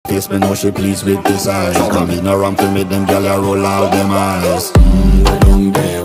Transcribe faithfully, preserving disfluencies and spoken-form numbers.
face, me know she pleased with this eyes. Come in around to me, them gyal a roll out them eyes. Mm, go down there.